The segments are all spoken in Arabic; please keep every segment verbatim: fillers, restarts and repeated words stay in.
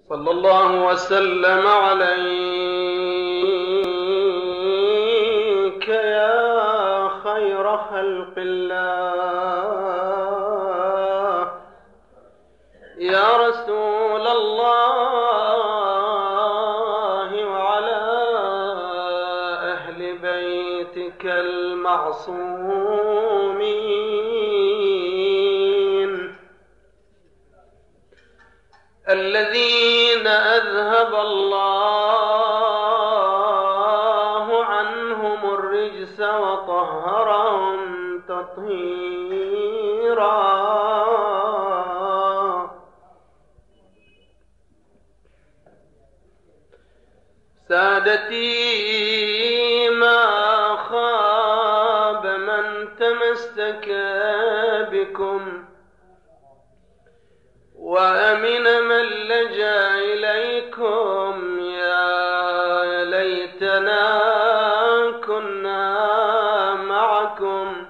صلى الله وسلم عليك يا خير خلق الله، يا رسول الله، وعلى أهل بيتك المعصومين الذين أذهب الله عنهم الرجس وطهرهم تطهيرا. سادتي ما خاب من تمسك بكم، وأمن من لجأ إليكم. يا ليتنا كنا معكم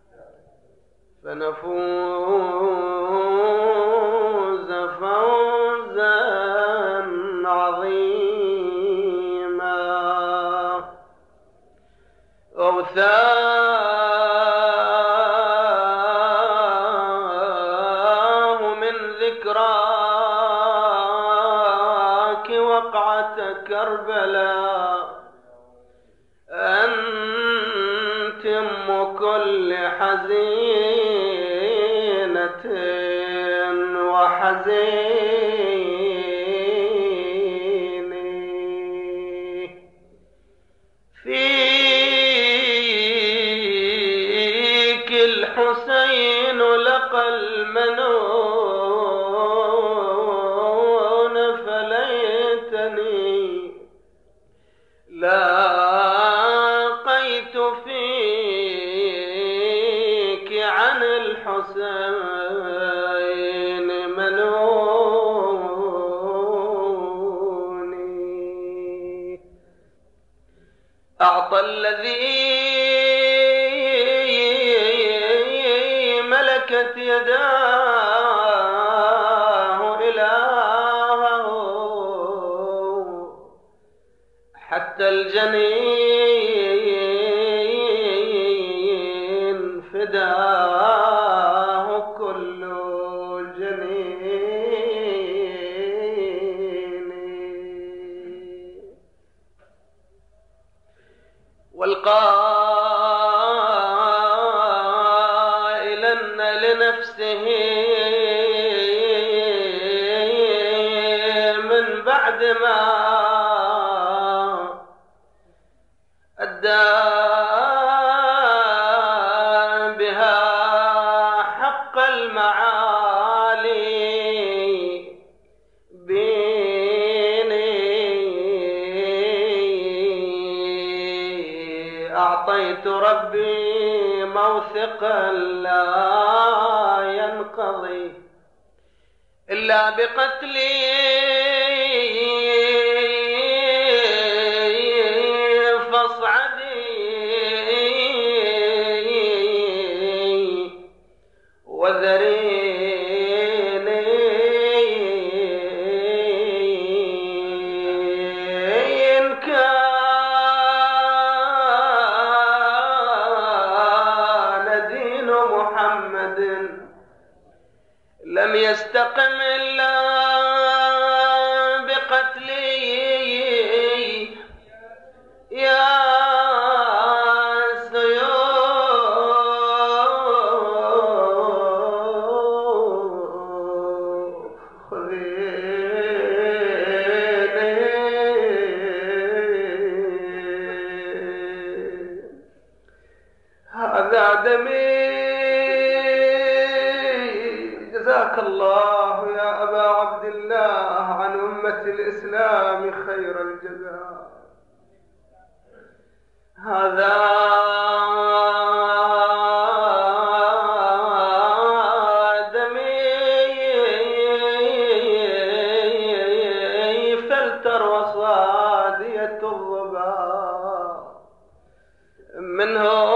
فنفوز فوزا عظيما. غوثاه من ذكراك وقعة كربلاء، أنت أم كل حزينة وحزين. فيك الحسين لقى المنون، فليتني لاقيت فيك عن الحسين منوني. أعطى الذي ملكت يداه إلهه، حتى الجنين فداه كل جنين. والقائلن لنفسه من بعد ما أدى بها حق المعالي بيني، أعطيت ربي موثقا لا ينقضي إلا بقتلي، وذريني إن كان دين محمد لم يستقم إلا بقتلي. يا جزاك الله يا أبا عبد الله عن أمة الإسلام خير الجزاء. هذا دمي فلتر وصادية الظباء منه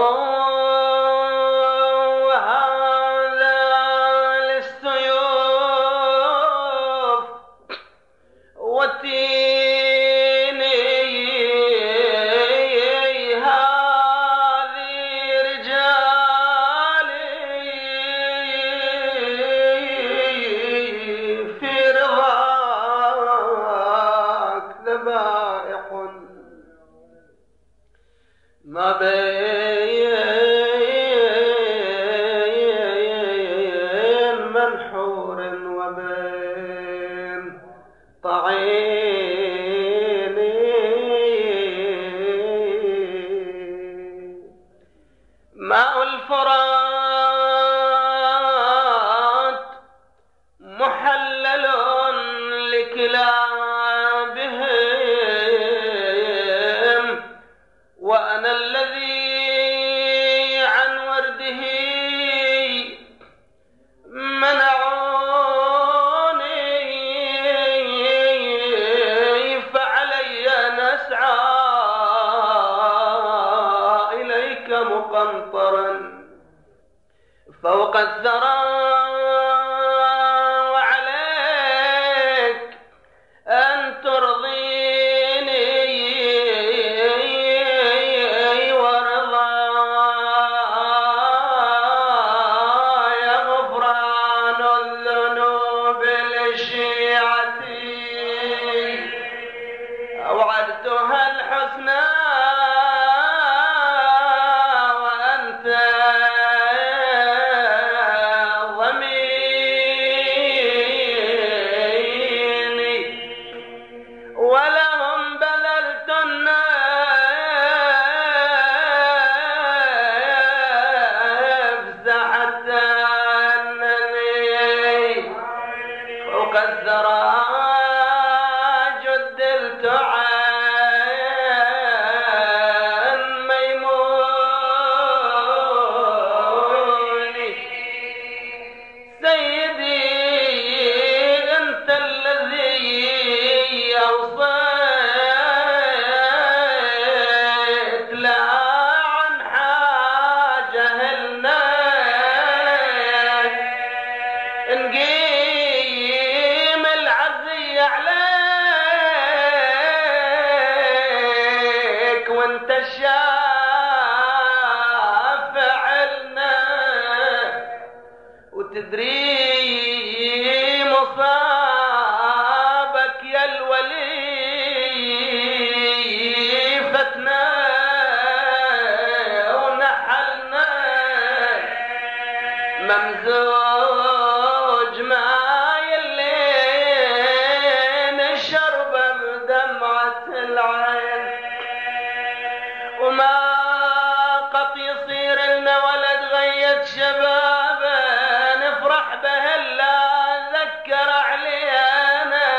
ما بين منحور وبين طعين ماء الفرات محلل لكلابهم وأنا الذي عن ورده منعوني فعلي نسعى إليك مقنطرا فوق الثرى وعليك أن ترضيني ورضاي غفران الذنوب لشيعتي أوعدتها الحسنى وأنت ضميني ولهم بذلت النفس حتى أنني فوق الثرى جدلت عن ميموني سيدي أنت الذي أوصيت لا عن حاجة لنا نقيم العزي عليك وانت الشافع لنا وتدري مصابك يا الولي فتنا ونحلنا ممزوج ماي الليل الشربة بدمعة العين وما قط يصير لنا ولد غيت شبابه نفرح به الا ذكر علينا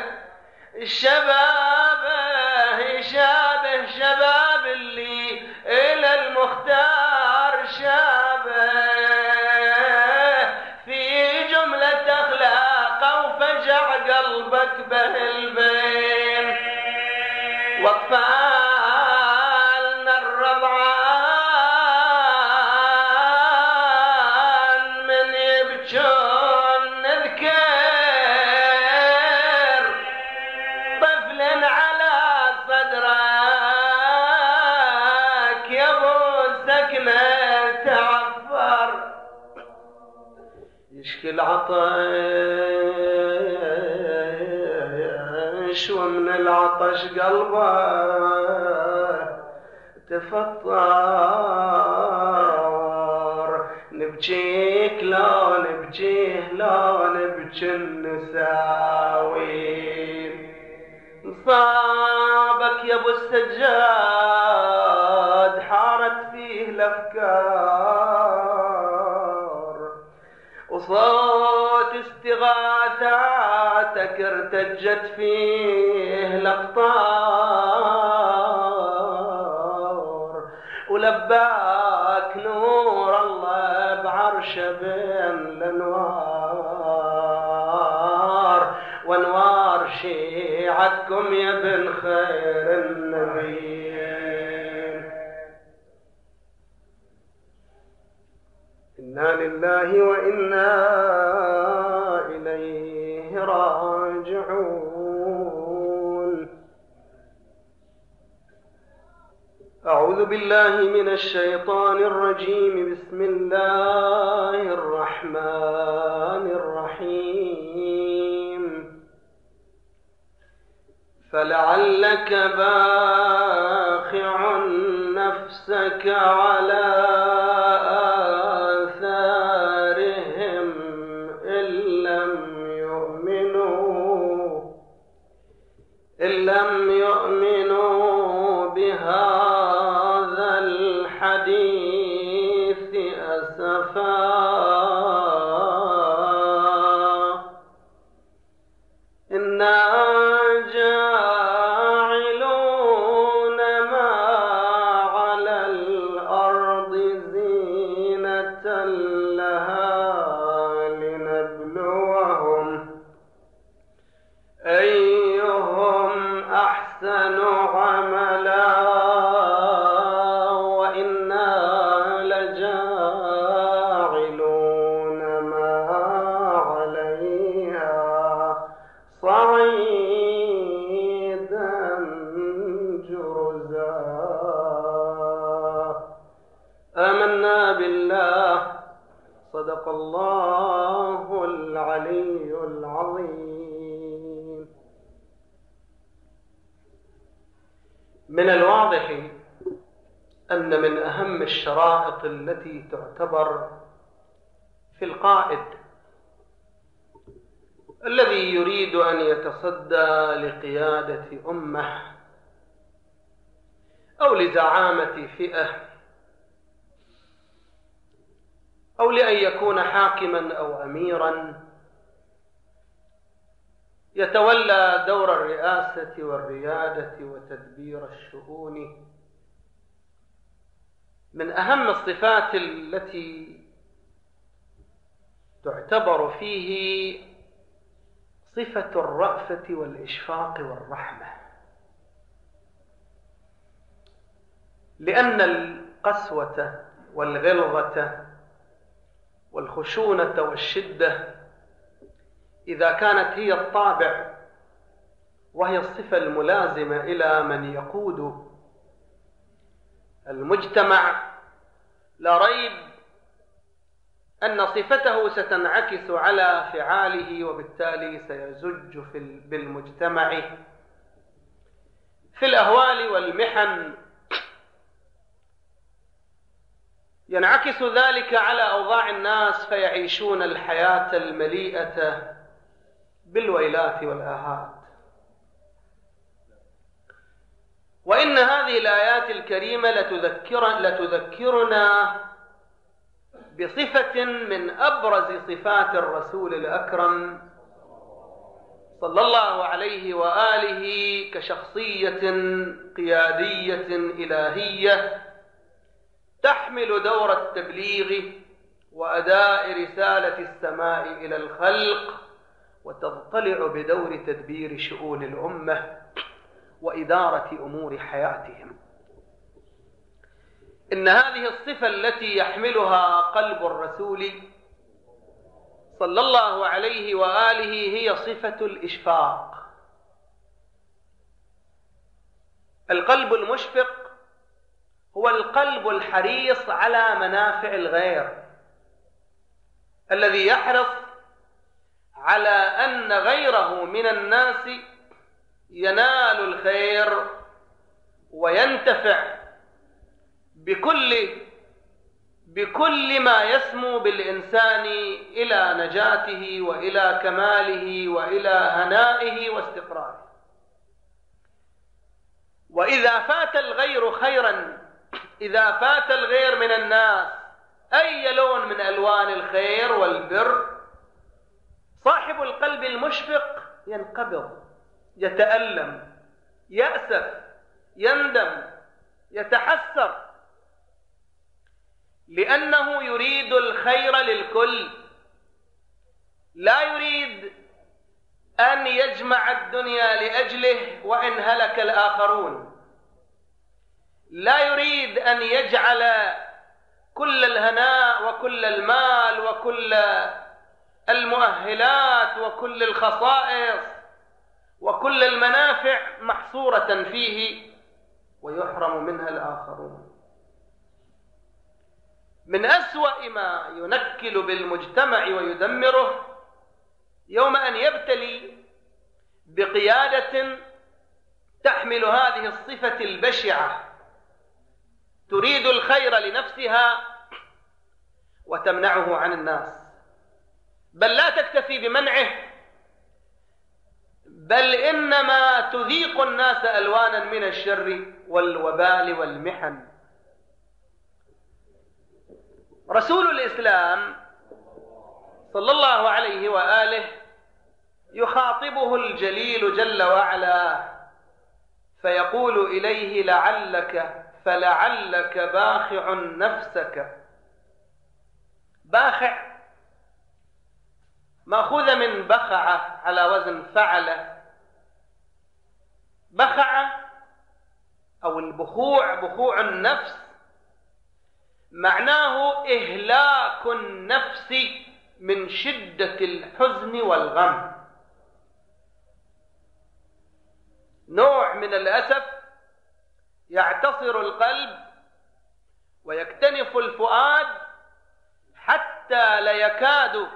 الشبابه يشابه شباب اللي الى المختار شابه في جملة اخلاقه وفجع قلبك به البين واطفالنا الرضعان من يبجون نذكر طفل على صدرك يا ابو سكنه تعفر يشكي العطش ومن العطش قلبه تفطر نبجيك لا نبجيه لا نبجي النساوين مصابك يا ابو السجاد حارت فيه الافكار وصوت استغاثاتك ارتجت فيه الاقطار ولباك نور الله بعرشه بين الانوار وانوار شيعتكم يا ابن خير النبيين إنا لله وإنا إليه راجعون. أعوذ بالله من الشيطان الرجيم. بسم الله الرحمن الرحيم. فلعلك باخع نفسك نفسك على آثارهم إن لم يؤمنوا إن لم يؤمنوا بهذا الحديث أسفا إنا جاعلون ما على الأرض زينة لها لنبلوهم أيهم أحسن عملا وإنا لجاعلون ما عليها صعيدا جرزا. آمنا بالله. صدق الله العلي العظيم. من الواضح أن من أهم الشرائط التي تعتبر في القائد الذي يريد أن يتصدى لقيادة أمة أو لزعامة فئة أو لأن يكون حاكما أو أميرا يتولى دور الرئاسة والريادة وتدبير الشؤون، من أهم الصفات التي تعتبر فيه صفة الرأفة والإشفاق والرحمة، لأن القسوة والغلظة والخشونة والشدة إذا كانت هي الطابع وهي الصفة الملازمة إلى من يقود المجتمع، لا ريب أن صفته ستنعكس على فعاله وبالتالي سيزج في بالمجتمع في الأهوال والمحن. ينعكس ذلك على أوضاع الناس فيعيشون الحياة المليئة بالويلات والآهات. وإن هذه الآيات الكريمة لتذكر لتذكرنا بصفة من أبرز صفات الرسول الأكرم صلى الله عليه وآله كشخصية قيادية إلهية تحمل دور التبليغ وأداء رسالة السماء إلى الخلق، وتضطلع بدور تدبير شؤون الأمة وإدارة أمور حياتهم. إن هذه الصفة التي يحملها قلب الرسول صلى الله عليه وآله هي صفة الإشفاق. القلب المشفق هو القلب الحريص على منافع الغير، الذي يحرص على أن غيره من الناس ينال الخير وينتفع بكل بكل ما يسمو بالإنسان إلى نجاته وإلى كماله وإلى هنائه واستقراره. وإذا فات الغير خيرا، إذا فات الغير من الناس أي لون من ألوان الخير والبر، صاحب القلب المشفق ينقبض، يتألم، يأسف، يندم، يتحسر، لأنه يريد الخير للكل، لا يريد أن يجمع الدنيا لأجله وإن هلك الآخرون، لا يريد أن يجعل كل الهناء وكل المال وكل المؤهلات وكل الخصائص وكل المنافع محصورة فيه ويحرم منها الآخرون. من أسوأ ما ينكل بالمجتمع ويدمره يوم أن يبتلي بقيادة تحمل هذه الصفة البشعة تريد الخير لنفسها وتمنعه عن الناس، بل لا تكتفي بمنعه، بل إنما تذيق الناس ألوانا من الشر والوبال والمحن. رسول الإسلام صلى الله عليه وآله يخاطبه الجليل جل وعلا فيقول إليه: لعلك فلعلك باخع نفسك. باخع مأخوذة من بخع على وزن فعل. بخع أو البخوع، بخوع النفس، معناه إهلاك النفس من شدة الحزن والغم. نوع من الأسف يعتصر القلب ويكتنف الفؤاد حتى لا يكاد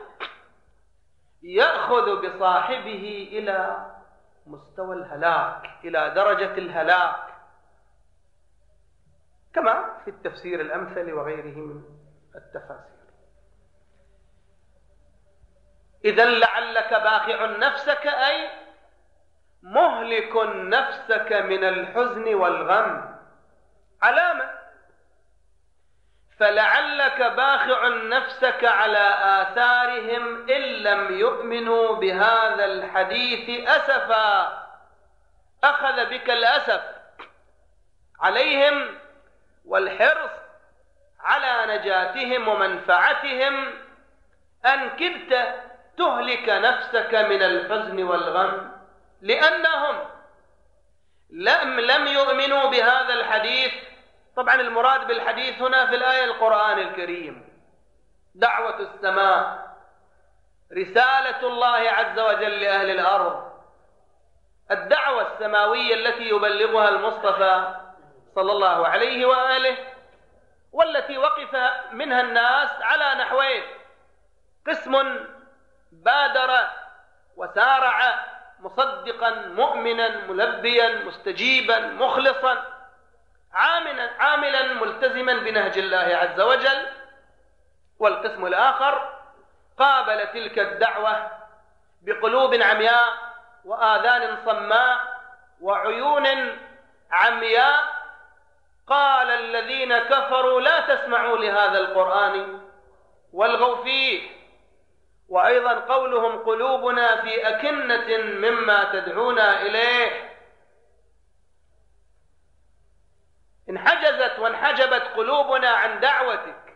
يأخذ بصاحبه إلى مستوى الهلاك، إلى درجة الهلاك، كما في التفسير الأمثل وغيره من التفاسير. إذن لعلك باخع نفسك أي مهلك نفسك من الحزن والغم. علامة فلعلك باخع نفسك على آثارهم إن لم يؤمنوا بهذا الحديث أسفا. أخذ بك الأسف عليهم والحرص على نجاتهم ومنفعتهم أن كدت تهلك نفسك من الحزن والغم، لأنهم لم لم يؤمنوا بهذا الحديث. طبعا المراد بالحديث هنا في الآية القرآن الكريم، دعوة السماء، رسالة الله عز وجل لأهل الأرض، الدعوة السماوية التي يبلغها المصطفى صلى الله عليه وآله، والتي وقف منها الناس على نحوين: قسم بادر وسارع مصدقا مؤمنا ملبيا مستجيبا مخلصا عاملا, عاملا ملتزما بنهج الله عز وجل، والقسم الآخر قابل تلك الدعوة بقلوب عمياء وآذان صماء وعيون عمياء. قال الذين كفروا لا تسمعوا لهذا القرآن والغوا فيه. وأيضا قولهم قلوبنا في أكنة مما تدعونا إليه. انحجزت وانحجبت قلوبنا عن دعوتك.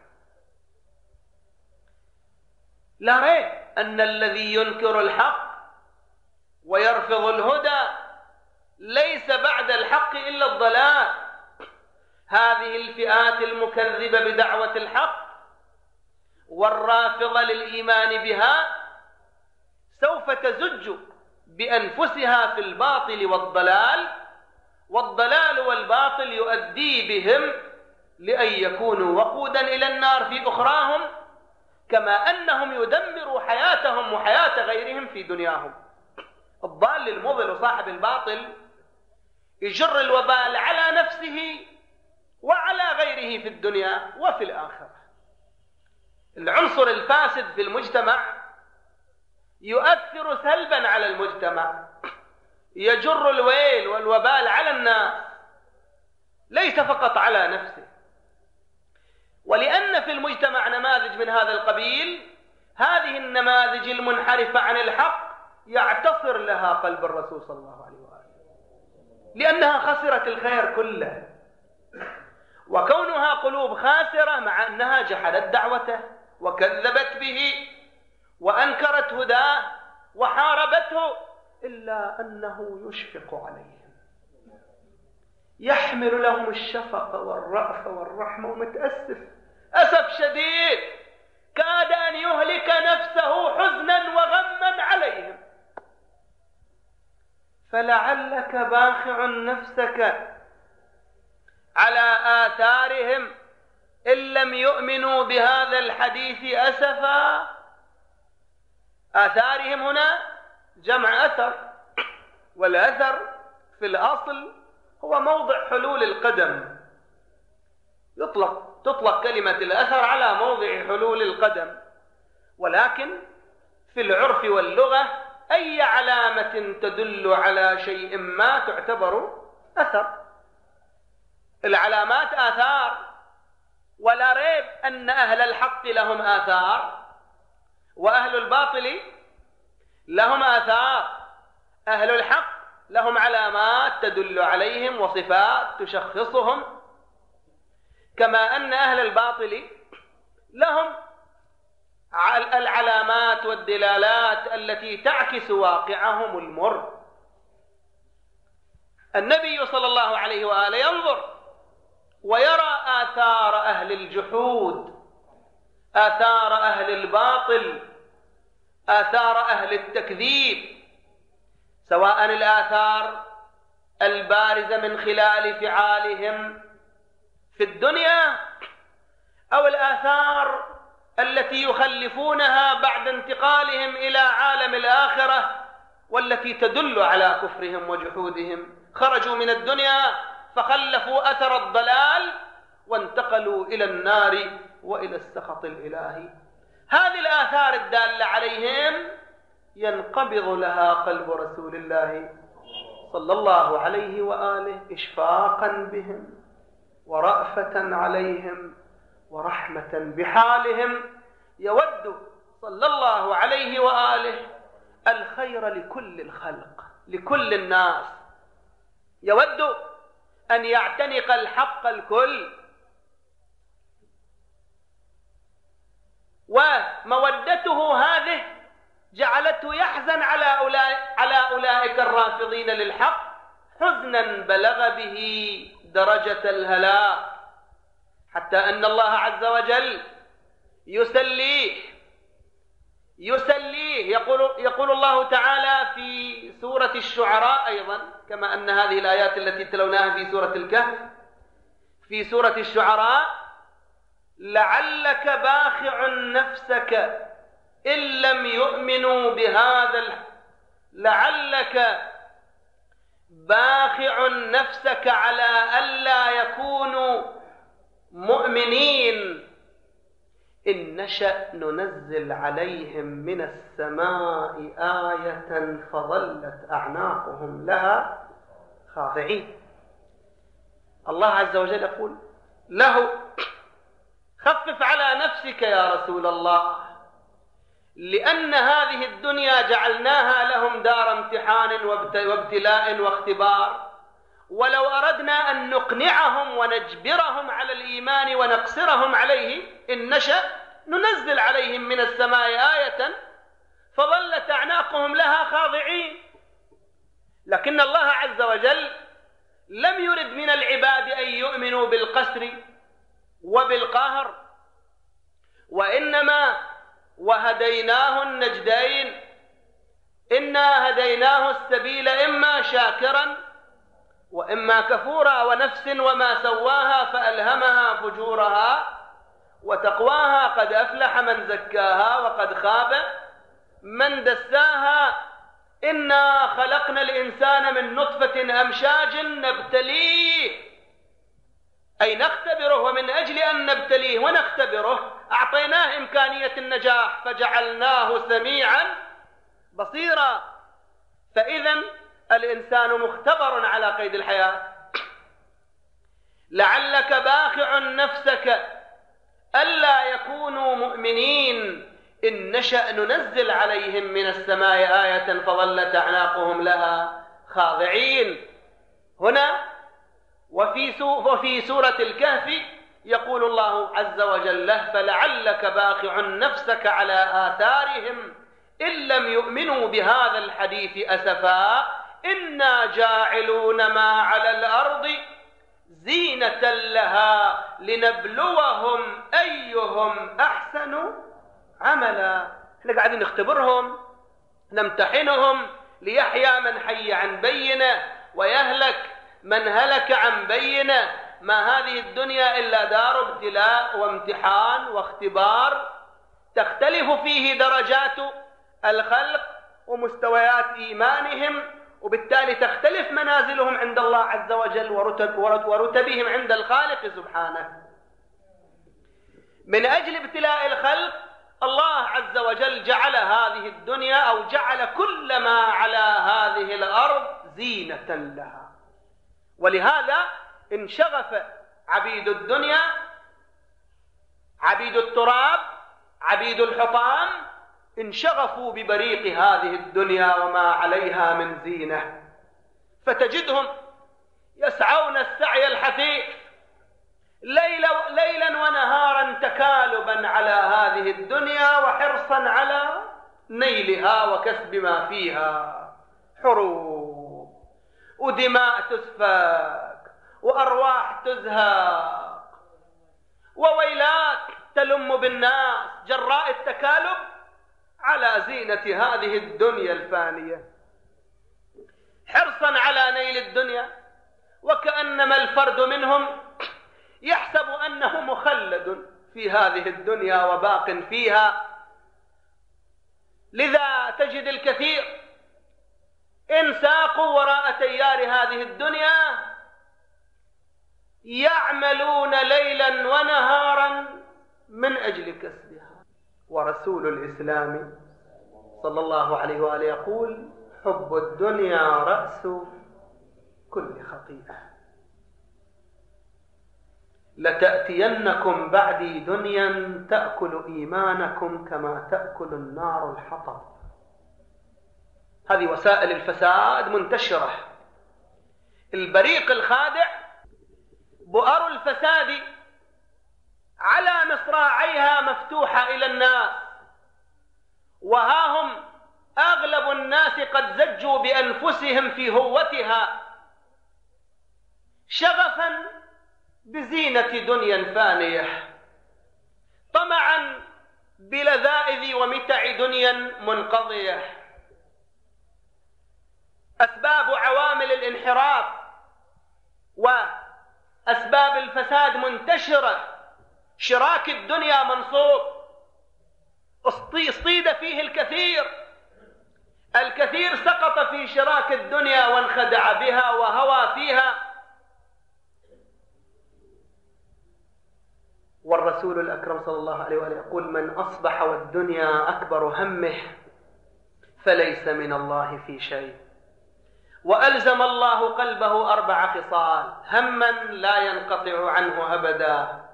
لا ريب أن الذي ينكر الحق ويرفض الهدى ليس بعد الحق إلا الضلال. هذه الفئات المكذبة بدعوة الحق والرافضة للإيمان بها سوف تزج بأنفسها في الباطل والضلال، والضلال والباطل يؤدي بهم لأن يكونوا وقودا إلى النار في أخراهم، كما أنهم يدمروا حياتهم وحياة غيرهم في دنياهم. الضال المضل وصاحب الباطل يجر الوبال على نفسه وعلى غيره في الدنيا وفي الآخرة. العنصر الفاسد في المجتمع يؤثر سلبا على المجتمع، يجر الويل والوبال على الناس ليس فقط على نفسه. ولأن في المجتمع نماذج من هذا القبيل، هذه النماذج المنحرفة عن الحق يعتصر لها قلب الرسول صلى الله عليه وآله، لأنها خسرت الخير كله. وكونها قلوب خاسرة مع أنها جحدت دعوته وكذبت به وأنكرت هداه وحاربته، إلا أنه يشفق عليهم، يحمل لهم الشفقة والرأفة والرحمة، ومتأسف أسف شديد كاد أن يهلك نفسه حزنا وغما عليهم. فلعلك باخع نفسك على آثارهم إن لم يؤمنوا بهذا الحديث أسفا. آثارهم هنا جمع أثر، والأثر في الأصل هو موضع حلول القدم، يطلق تطلق كلمة الأثر على موضع حلول القدم، ولكن في العرف واللغة أي علامة تدل على شيء ما تعتبر أثر. العلامات آثار، ولا ريب أن أهل الحق لهم آثار وأهل الباطل لهم آثار. أهل الحق لهم علامات تدل عليهم وصفات تشخصهم، كما أن أهل الباطل لهم العلامات والدلالات التي تعكس واقعهم المر. النبي صلى الله عليه وآله ينظر ويرى آثار أهل الجحود، آثار أهل الباطل، آثار أهل التكذيب، سواء الآثار البارزة من خلال فعالهم في الدنيا أو الآثار التي يخلفونها بعد انتقالهم إلى عالم الآخرة، والتي تدل على كفرهم وجحودهم. خرجوا من الدنيا فخلفوا أثر الضلال وانتقلوا إلى النار وإلى السخط الإلهي. هذه الآثار الدالة عليهم ينقبض لها قلب رسول الله صلى الله عليه وآله إشفاقا بهم ورأفة عليهم ورحمة بحالهم. يود صلى الله عليه وآله الخير لكل الخلق، لكل الناس. يود أن يعتنق الحق الكل، ومودته هذه جعلته يحزن على على أولئك الرافضين للحق حزنا بلغ به درجة الهلاك، حتى أن الله عز وجل يسليه يسليه يقول, يقول الله تعالى في سورة الشعراء أيضا، كما أن هذه الآيات التي تلوناها في سورة الكهف، في سورة الشعراء: لعلك باخع نفسك إن لم يؤمنوا بهذا ال... لعلك باخع نفسك على ألا يكونوا مؤمنين إن نشأ ننزل عليهم من السماء آية فظلت أعناقهم لها خاضعين. الله عز وجل يقول له: خفف على نفسك يا رسول الله، لأن هذه الدنيا جعلناها لهم دار امتحان وابتلاء واختبار، ولو أردنا أن نقنعهم ونجبرهم على الإيمان ونقصرهم عليه إن نشأ ننزل عليهم من السماء آية فظلت أعناقهم لها خاضعين. لكن الله عز وجل لم يرد من العباد أن يؤمنوا بالقسر وبالقهر، وإنما وهديناه النجدين، إنا هديناه السبيل إما شاكرا وإما كفورا، ونفس وما سواها فألهمها فجورها وتقواها، قد أفلح من زكاها وقد خاب من دساها. إنا خلقنا الإنسان من نطفة أمشاج نبتليه، أي نختبره، ومن أجل أن نبتليه ونختبره أعطيناه إمكانية النجاح فجعلناه سميعا بصيرا. فإذن الإنسان مختبر على قيد الحياة. لعلك باخع نفسك ألا يكونوا مؤمنين إن نشأ ننزل عليهم من السماء آية فظلت أعناقهم لها خاضعين. هنا وفي وفي سورة الكهف يقول الله عز وجل له: فلعلك باخع نفسك على آثارهم إن لم يؤمنوا بهذا الحديث أسفا إنا جاعلون ما على الأرض زينة لها لنبلوهم أيهم أحسن عملا. احنا قاعدين نختبرهم نمتحنهم ليحيى من حي عن بينه ويهلك من هلك عن بينه. ما هذه الدنيا إلا دار ابتلاء وامتحان واختبار، تختلف فيه درجات الخلق ومستويات إيمانهم، وبالتالي تختلف منازلهم عند الله عز وجل ورتب ورتبهم عند الخالق سبحانه. من أجل ابتلاء الخلق الله عز وجل جعل هذه الدنيا أو جعل كل ما على هذه الأرض زينة لها. ولهذا انشغف عبيد الدنيا، عبيد التراب، عبيد الحطام، انشغفوا ببريق هذه الدنيا وما عليها من زينة، فتجدهم يسعون السعي الحثيث ليلا, ليلا ونهارا تكالبا على هذه الدنيا وحرصا على نيلها وكسب ما فيها، حروب ودماء تسفك وأرواح تزهق وويلات تلم بالناس جراء التكالب على زينة هذه الدنيا الفانية، حرصا على نيل الدنيا، وكأنما الفرد منهم يحسب أنه مخلد في هذه الدنيا وباق فيها. لذا تجد الكثير إن ساقوا وراء تيار هذه الدنيا يعملون ليلا ونهارا من أجل كسبها. ورسول الإسلام صلى الله عليه وآله يقول: حب الدنيا رأس كل خطيئة. لتأتينكم بعدي دنيا تأكل إيمانكم كما تأكل النار الحطب. هذه وسائل الفساد منتشرة، البريق الخادع، بؤر الفساد على مصراعيها مفتوحة إلى الناس، وها هم أغلب الناس قد زجوا بأنفسهم في هوتها شغفا بزينة دنيا فانية، طمعا بلذائذ ومتع دنيا منقضية. أسباب عوامل الانحراف وأسباب الفساد منتشرة. شراك الدنيا منصوب، اصطيد فيه الكثير، الكثير سقط في شراك الدنيا وانخدع بها وهوى فيها. والرسول الأكرم صلى الله عليه وآله يقول: من أصبح والدنيا أكبر همه فليس من الله في شيء. وألزم الله قلبه أربع خصال: هما لا ينقطع عنه أبدا.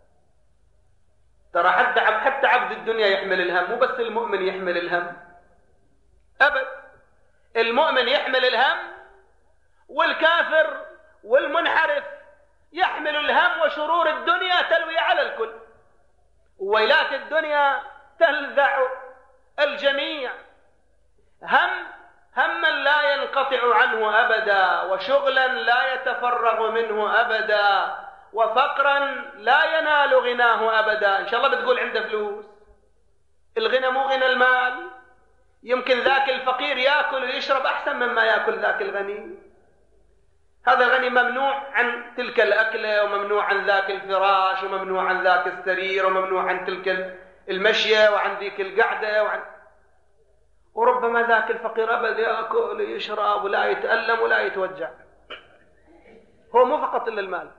ترى حتى حتى عبد الدنيا يحمل الهم، مو بس المؤمن يحمل الهم أبد. المؤمن يحمل الهم، والكافر والمنحرف يحمل الهم، وشرور الدنيا تلوي على الكل، وويلات الدنيا تلذع الجميع. هم هما لا ينقطع عنه أبدا، وشغلا لا يتفرغ منه أبدا، وفقرا لا ينال غناه أبدا. إن شاء الله بتقول عنده فلوس، الغنى مو غنى المال. يمكن ذاك الفقير يأكل ويشرب أحسن مما يأكل ذاك الغني. هذا الغني ممنوع عن تلك الأكلة، وممنوع عن ذاك الفراش، وممنوع عن ذاك السرير، وممنوع عن تلك المشية وعن ذيك القعدة وعن... وربما ذاك الفقير أبد يأكل ويشرب ولا يتألم ولا يتوجع. هو مو فقط إلا المال.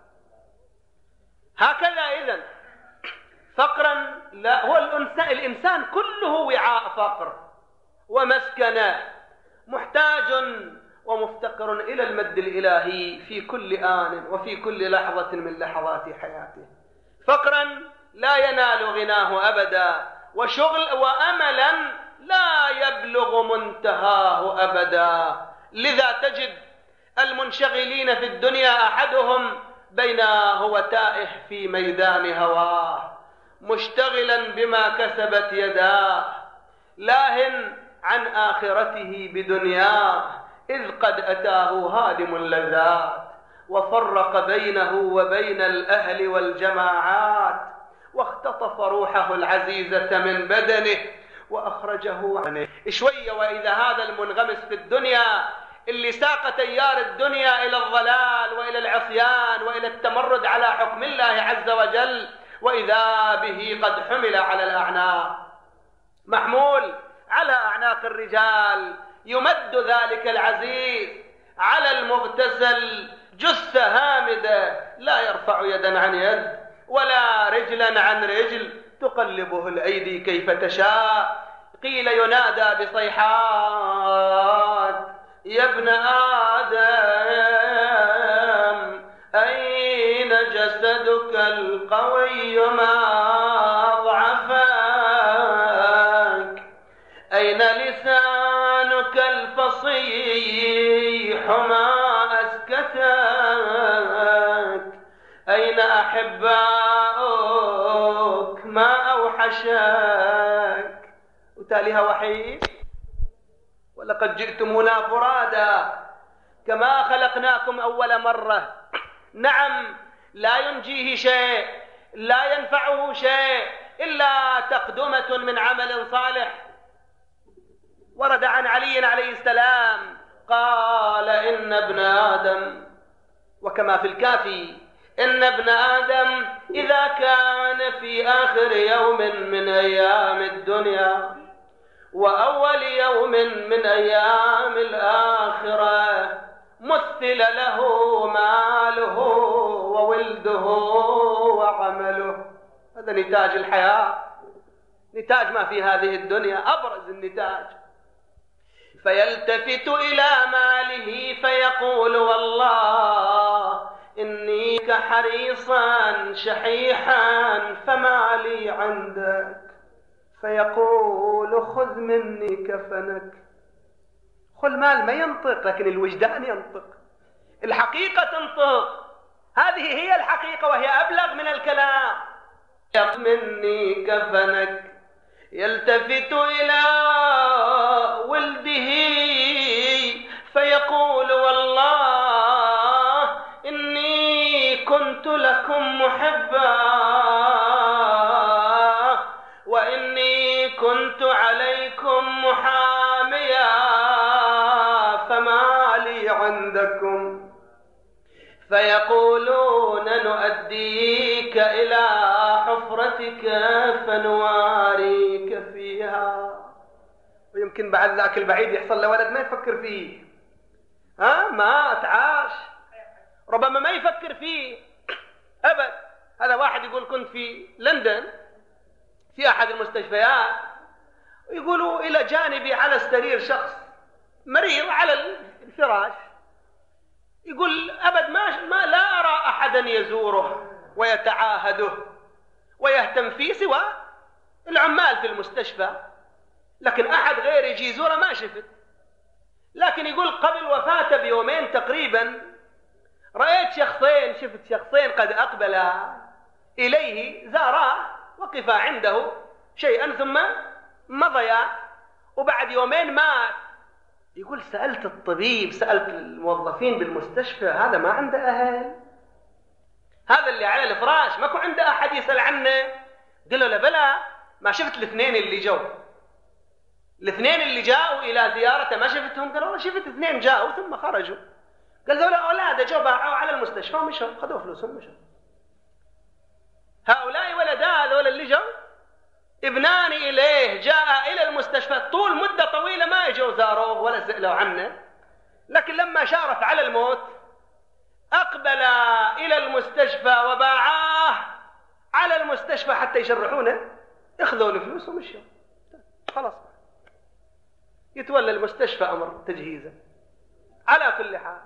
هكذا إذن فقرا لا، هو الإنسان, الإنسان كله وعاء فقر ومسكنة، محتاج ومفتقر إلى المد الإلهي في كل آن وفي كل لحظة من لحظات حياته. فقرا لا ينال غناه أبدا، وشغل وأملا لا يبلغ منتهاه أبدا. لذا تجد المنشغلين في الدنيا أحدهم بين هو تائه في ميدان هواه، مشتغلا بما كسبت يداه، لاهٍ عن آخرته بدنياه، إذ قد أتاه هادم اللذات وفرق بينه وبين الأهل والجماعات، واختطف روحه العزيزة من بدنه وأخرجه عنه. شوية وإذا هذا المنغمس في الدنيا اللي ساق تيار الدنيا إلى الضلال وإلى العصيان وإلى التمرد على حكم الله عز وجل، وإذا به قد حمل على الأعناق، محمول على أعناق الرجال، يمد ذلك العزيز على المغتسل جثة هامدة لا يرفع يدا عن يد ولا رجلا عن رجل تقلبه الأيدي كيف تشاء. قيل ينادى بصيحات: يا ابن آدم أين جسدك القوي ما أضعفك؟ أين لسانك الفصيح ما أسكتك؟ أين أحباؤك ما أوحشك؟ وتاليها وحيد: ولقد جئتمونا فرادا كما خلقناكم أول مرة. نعم، لا ينجيه شيء، لا ينفعه شيء إلا تقدمة من عمل صالح. ورد عن علي عليه السلام قال: إن ابن آدم، وكما في الكافي: إن ابن آدم إذا كان في آخر يوم من أيام الدنيا وأول يوم من أيام الآخرة مثل له ماله وولده وعمله. هذا نتاج الحياة، نتاج ما في هذه الدنيا، أبرز النتاج. فيلتفت إلى ماله فيقول: والله إني كحريصا شحيحا فما لي عندك. فيقول: خذ مني كفنك. خذ مال ما ينطق، لكن الوجدان ينطق، الحقيقة تنطق. هذه هي الحقيقة وهي أبلغ من الكلام. خذ مني كفنك. يلتفت إلى ولده فيقول: والله إني كنت لكم محبا وإني كنت عليكم محاميا فما لي عندكم. فيقولون: نؤديك إلى حفرتك فنواريك فيها. ويمكن بعد ذاك البعيد يحصل له ولد ما يفكر فيه، ها ما تعاش، ربما ما يفكر فيه أبد. هذا واحد يقول: كنت في لندن في أحد المستشفيات، يقولوا إلى جانبي على السرير شخص مريض على الفراش، يقول: أبد ما, ما لا أرى أحدا يزوره ويتعاهده ويهتم فيه سوى العمال في المستشفى، لكن أحد غير يجي يزوره ما شفت. لكن يقول: قبل وفاته بيومين تقريبا رأيت شخصين، شفت شخصين قد أقبلا إليه، زاراه وقفا عنده شيئا ثم مضيا، وبعد يومين مات. يقول: سألت الطبيب، سألت الموظفين بالمستشفى، هذا ما عنده أهل، هذا اللي على الفراش ما كان عنده أحد يسأل عنه. قالوا له: بلى، ما شفت الاثنين اللي جو، الاثنين اللي جاءوا إلى زيارته ما شفتهم؟ قالوا: والله شفت اثنين جاءوا ثم خرجوا. قال: ذولا أولاده جو باعوا على المستشفى ومشوا، خذوا فلوسهم ومشوا. هؤلاء ولدا ذولا اللي جو ابنان إليه جاء إلى المستشفى، طول مدة طويلة ما يجوا زاروه ولا سألوا عنه، لكن لما شارف على الموت أقبل إلى المستشفى وباعاه على المستشفى حتى يشرحونه، اخذوا الفلوس ومشوا، خلاص يتولى المستشفى أمر تجهيزه. على كل حال،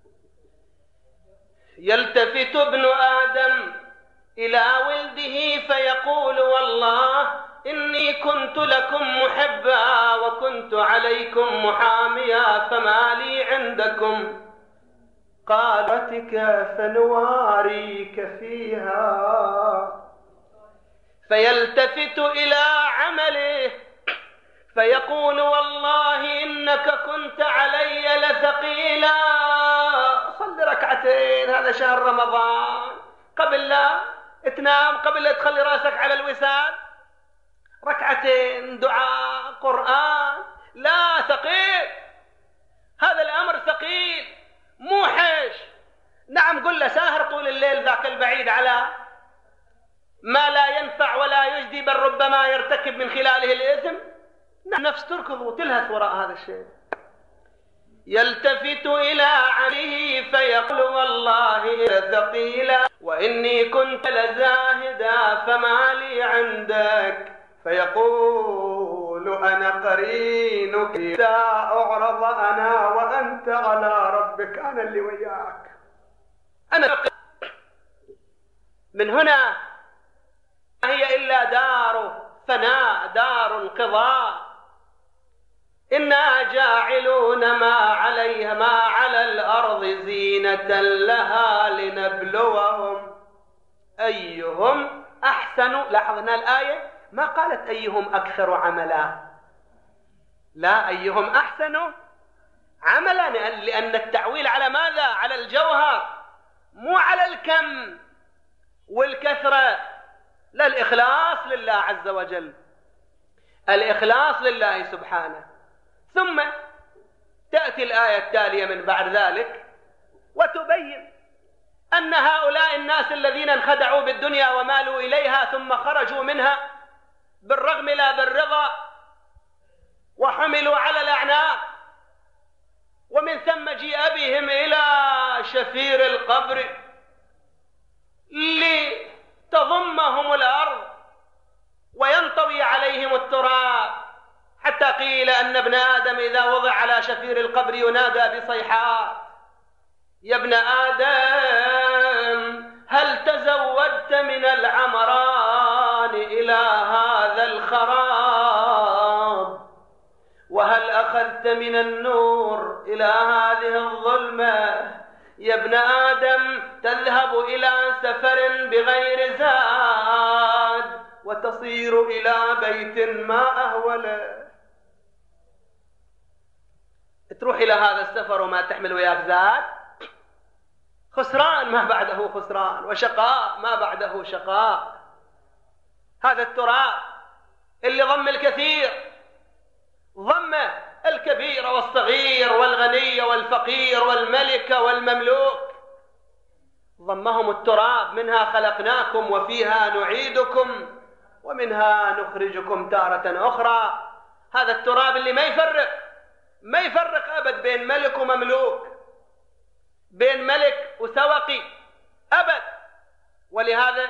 يلتفت ابن آدم إلى ولده فيقول: والله إني كنت لكم محبا وكنت عليكم محاميا فما لي عندكم. قالتك فنواريك فيها. فيلتفت إلى عمله فيقول: والله إنك كنت علي لثقيلا. صل ركعتين، هذا شهر رمضان، قبل لا تنام، قبل لا تخلي راسك على الوساد، ركعتين دعاء قرآن. لا، ثقيل، هذا الأمر ثقيل موحش. نعم، قل له ساهر طول الليل ذاك البعيد على ما لا ينفع ولا يجدي، بل ربما يرتكب من خلاله الإثم. نفس تركض وتلهث وراء هذا الشيء. يلتفت إلى عليه فيقول: والله ثقيلا. وإني كنت لزاهدا فما لي عندك، فيقول أنا قرينك إذا أعرض أنا وأنت على ربك، أنا اللي وياك أنا. من هنا هي إلا دار فناء، دار انقضاء. إنا جاعلون ما عليها ما على الأرض زينة لها لنبلوهم أيهم أحسن. لاحظنا الآية ما قالت أيهم أكثر عملا، لا، أيهم أحسن عملا، لأن التعويل على ماذا؟ على الجوهر، مو على الكم والكثرة. لا، الإخلاص لله عز وجل، الإخلاص لله سبحانه. ثم تأتي الآية التالية من بعد ذلك وتبين أن هؤلاء الناس الذين انخدعوا بالدنيا ومالوا إليها ثم خرجوا منها بالرغم لا بالرضا وحملوا على الأعناق، ومن ثم جيء بهم إلى شفير القبر لتضمهم الأرض وينطوي عليهم التراب، حتى قيل أن ابن آدم إذا وضع على شفير القبر ينادى بصيحات: يا ابن آدم هل تزودت من العمران إلى هذا الخراب؟ وهل أخذت من النور إلى هذه الظلمة؟ يا ابن آدم تذهب إلى سفر بغير زاد وتصير إلى بيت ما أهوله. تروح إلى هذا السفر وما تحمل وياك زاد، خسران ما بعده خسران، وشقاء ما بعده شقاء. هذا التراب اللي ضم الكثير، ضم الكبير والصغير والغني والفقير والملك والمملوك، ضمهم التراب. منها خلقناكم وفيها نعيدكم ومنها نخرجكم تارة أخرى. هذا التراب اللي ما يفرق ما يفرق أبد بين ملك ومملوك، بين ملك وسوقي أبد. ولهذا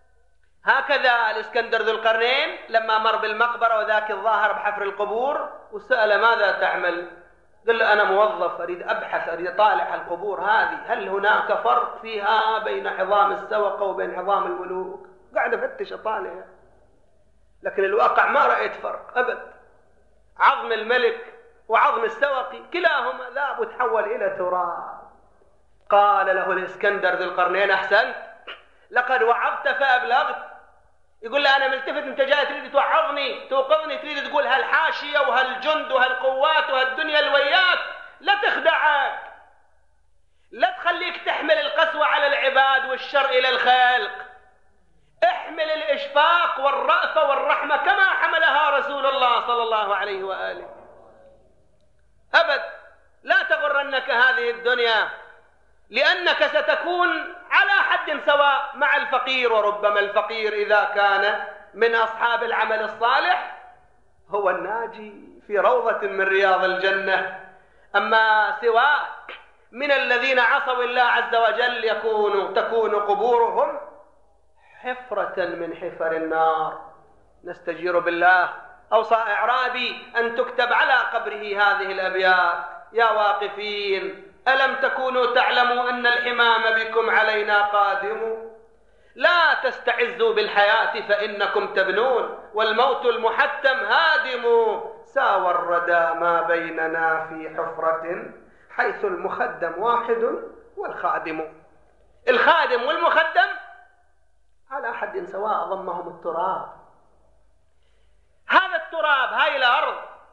هكذا الإسكندر ذو القرنين لما مر بالمقبرة وذاك الظاهر بحفر القبور وسأل ماذا تعمل؟ قال له أنا موظف أريد أبحث أريد أطالع القبور هذه، هل هناك فرق فيها بين عظام السوقة وبين عظام الملوك؟ قاعد أفتش أطالع، لكن الواقع ما رأيت فرق أبد. عظم الملك وعظم السوقي كلاهما ذاب وتحول إلى تراب. قال له الإسكندر ذو القرنين: أحسنت، لقد وعظت فأبلغت. يقول له أنا ملتفت، أنت جاي تريد توعظني توقظني، تريد تقول هالحاشية وهالجند وهالقوات وهالدنيا الوياك، لا تخدعك، لا تخليك تحمل القسوة على العباد والشر إلى الخلق. احمل الإشفاق والرأفة والرحمة كما حملها رسول الله صلى الله عليه وآله. أبد لا تغرنك هذه الدنيا، لأنك ستكون على حد سواء مع الفقير، وربما الفقير إذا كان من أصحاب العمل الصالح هو الناجي في روضة من رياض الجنة. أما سواء من الذين عصوا الله عز وجل يكون تكون قبورهم حفرة من حفر النار. نستجير بالله. أوصى إعرابي أن تكتب على قبره هذه الأبيات: يا واقفين ألم تكونوا تعلموا أن الحمام بكم علينا قادم؟ لا تستعزوا بالحياة فإنكم تبنون، والموت المحتم هادم. ساوى الردى ما بيننا في حفرة، حيث المخدم واحد والخادم. الخادم والمخدم على حد سواء، ضمهم التراب. هذا التراب، هاي الأرض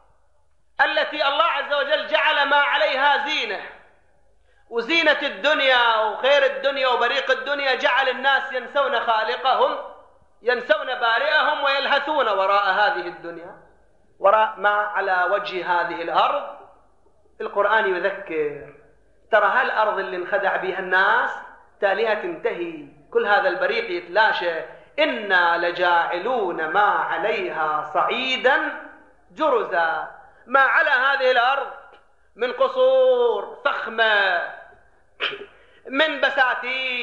التي الله عز وجل جعل ما عليها زينة، وزينة الدنيا وخير الدنيا وبريق الدنيا، جعل الناس ينسون خالقهم، ينسون بارئهم، ويلهثون وراء هذه الدنيا، وراء ما على وجه هذه الأرض. القرآن يذكر: ترى هالأرض اللي انخدع بها الناس تاليها تنتهي، كل هذا البريق يتلاشى. إنا لجاعلون ما عليها صعيدا جرزا. ما على هذه الأرض من قصور فخمة، من بساتين،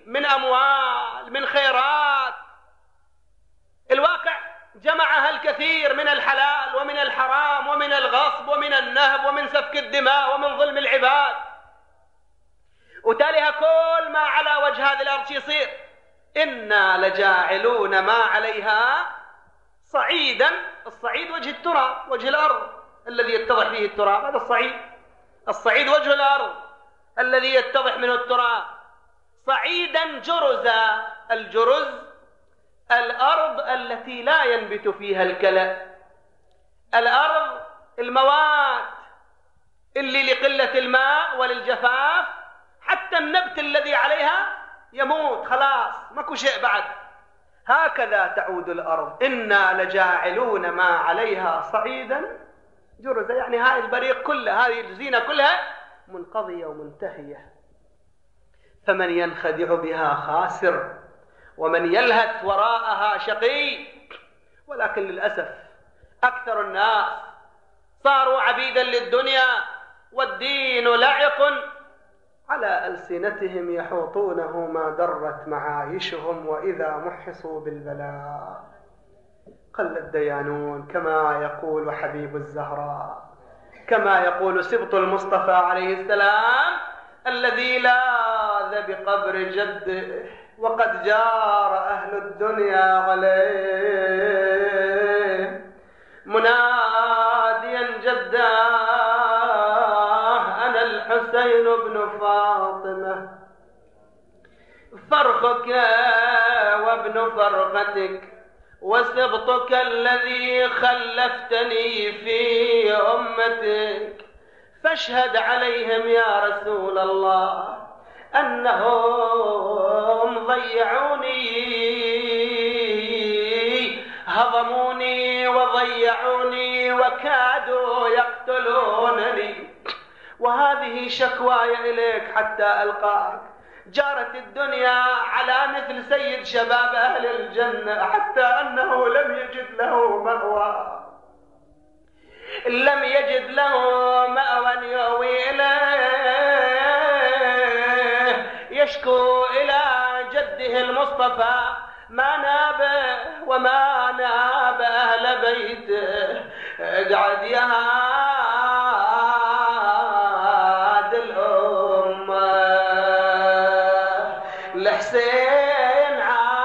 من أموال، من خيرات. الواقع جمعها الكثير من الحلال ومن الحرام ومن الغصب ومن النهب ومن سفك الدماء ومن ظلم العباد، وتاليها كل ما على وجه هذه الأرض يصير. إنا لجاعلون ما عليها صعيدا. الصعيد وجه التراب، وجه الأرض الذي يتضح فيه التراب، هذا الصعيد. الصعيد وجه الأرض الذي يتضح منه التراب. صعيدا جرزا. الجرز الأرض التي لا ينبت فيها الكلأ، الأرض الموات اللي لقلة الماء وللجفاف حتى النبت الذي عليها يموت، خلاص ماكو شيء بعد. هكذا تعود الأرض. إنا لجاعلون ما عليها صعيدا جرزا، يعني هاي البريق كلها، هذه الزينة كلها منقضية ومنتهية. فمن ينخدع بها خاسر، ومن يلهث وراءها شقي. ولكن للأسف أكثر الناس صاروا عبيدا للدنيا، والدين لعق على ألسنتهم يحوطونه ما درت معايشهم، وإذا محصوا بالبلاء قل الديانون. كما يقول حبيب الزهراء، كما يقول سبط المصطفى عليه السلام: الذي لاذ بقبر جده وقد جار أهل الدنيا عليه، مناديا جداه أنا الحسين بن فاطمة، فرخك وابن فرقتك وسبطك الذي خلفتني في أمتك، فاشهد عليهم يا رسول الله أنهم ضيعوني، هضموني وضيعوني وكادوا يقتلونني، وهذه شكواي إليك حتى ألقاك. جارت الدنيا على مثل سيد شباب أهل الجنة، حتى أنه لم يجد له مأوى، لم يجد له مأوى يأوي إليه، يشكو إلى جده المصطفى ما نابه وما ناب أهل بيته. اقعد يا هاد الأمة، الحسين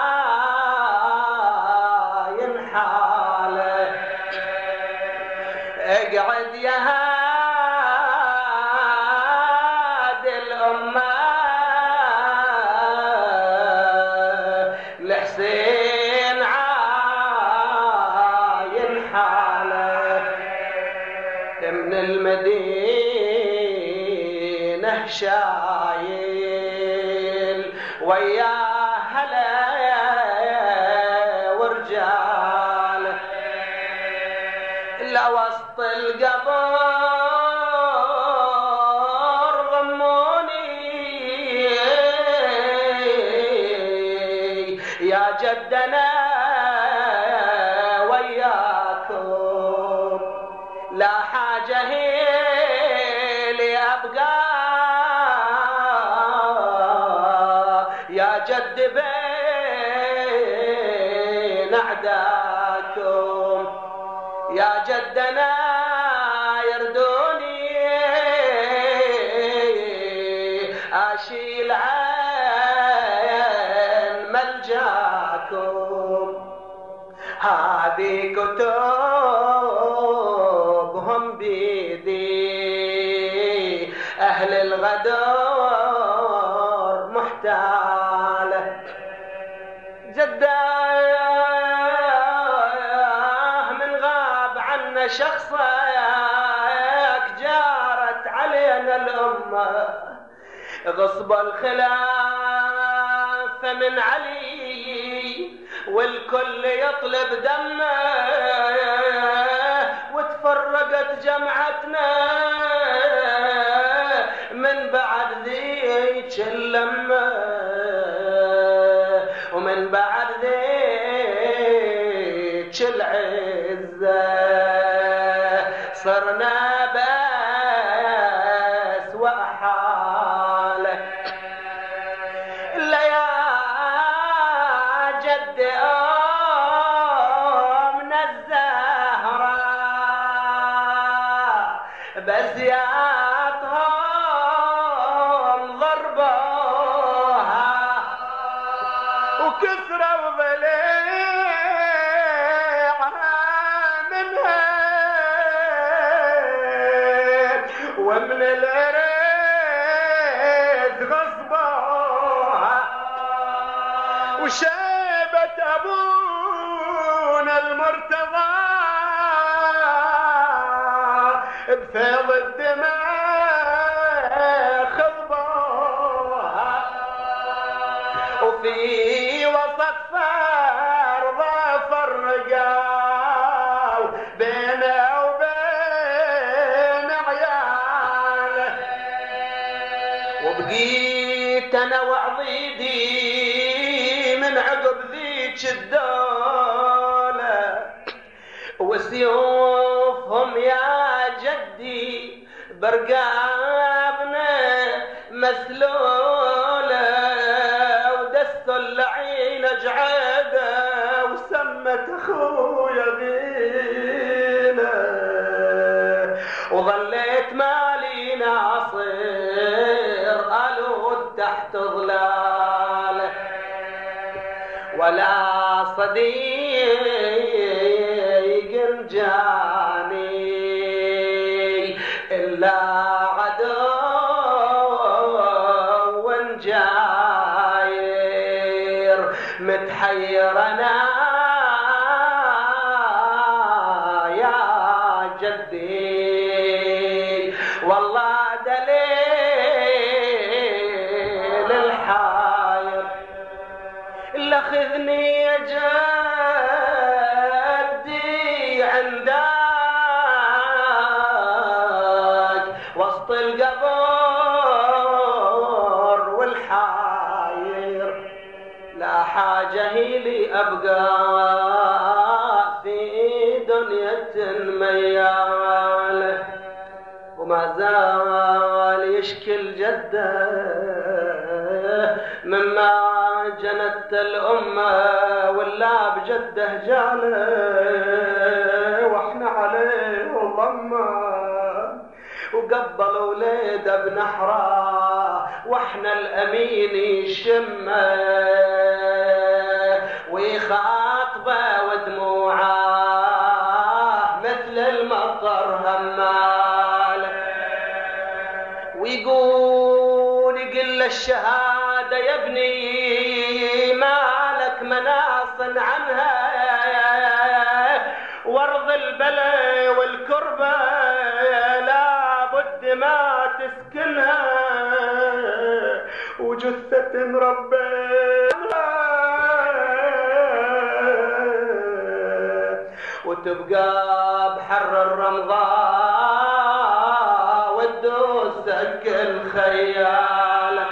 عاين حاله، اقعد يا هاد الأمة، الحسين عاين حاله، من المدينة شايل وياه هلا ورجال، لا وسط القبر ضموني يا جدنا وياكم، لا حاجة هي لأبقى يا جد بين أعداكم، يا جدنا يردوني أشيل عن ملجاكم، هذه كتبهم بيدي أهل الغدر محتالة، جداه من غاب عنا شخصك جارت علينا الأمة، غصب الخلافة من علي والكل يطلب دمه، وتفرقت جمعتنا من بعد ذيك اللمة، ومن بعد ذيك العزة صرنا بس وأحالة. الليالي غصبوها وكثروا ضليعها منها ومن الارث غصبوها وشابت ابونا المرتضى بفيض الدماء خضبوها وفي وسط فرضة فرقوا بينه وبين عياله وبقيت انا وعضيدي من عقب ذيك الدولة وسيوفهم يا جدي برقابنا مسلولة ودست اللعين اجعده وسمت اخويا غينا وظليت مالي ناصر الود تحت ظلاله ولا صديق جاني إلا عدو جاير متحير أنا يا جدي والله دليل الحاير لخذني يا جدي عندك وسط القبر والحاير لا حاجة هي لي أبقى في دنيا ميالة وما زال يشكل جده مما جنت الأمة ولا بجده جاله واحنا عليه ضمه وقبل وليده بنحره واحنا الأمين يشمه ويخاطبه ودموعه مثل المطر هماله ويقول يقل الشهادة يا ابني مالك مناص عنها وارض البلا والكربة لا بد ما تسكنها وجثة مربيها وتبقى بحر الرمضاء وتدوسك الخيال.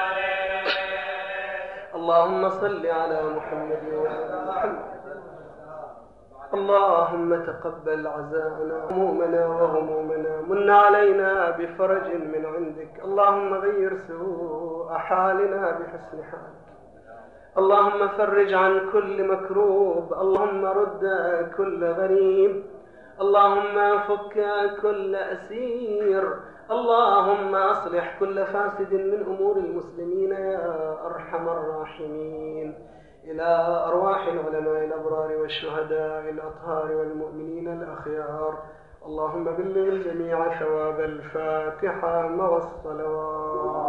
اللهم صل على محمد وعلى محمد. اللهم تقبل عزاءنا همومنا وغمومنا من علينا بفرج من عندك. اللهم غير سوء حالنا بحسن حالك. اللهم فرج عن كل مكروب. اللهم رد كل غريب. اللهم فك كل أسير. اللهم أصلح كل فاسد من أمور المسلمين يا أرحم الراحمين. إلى أرواح العلماء الأبرار والشهداء الأطهار والمؤمنين الأخيار. اللهم بلغ الجميع ثواب الفاتحة مع الصلوات.